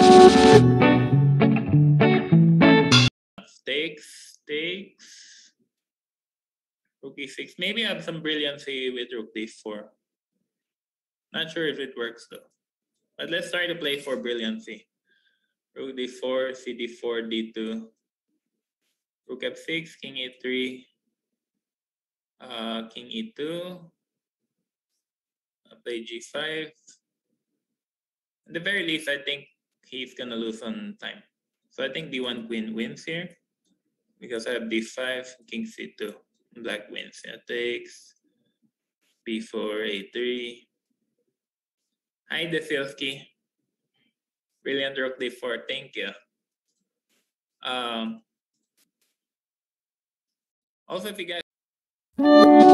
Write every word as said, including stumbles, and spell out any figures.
Takes, takes. Rook e six. Maybe I have some brilliancy with rook d four. Not sure if it works though. But let's try to play for brilliancy. Rook d four, c d four, d two. Rook f six, king e three. Uh, king e two. I play g five. At the very least, I think he's gonna lose on time. So I think d one queen wins here. Because I have d five, king c two. Black wins. Yeah, takes. b four, a three. Hi, Desilski. Brilliant rook d four. Thank you. Um, also, if you guys